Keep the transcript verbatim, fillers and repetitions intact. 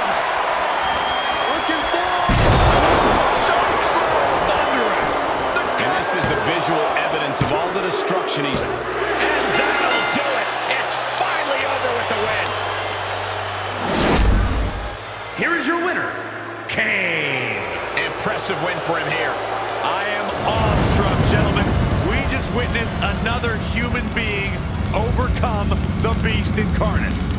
comes. Looking for... Choke slam. Thunderous. The and this is the visual evidence of all the destruction he's... And that'll do it. It's finally over with the win. Here is your winner, Kane. Impressive win for him here. I am awestruck, gentlemen. We just witnessed another human being overcome the Beast Incarnate.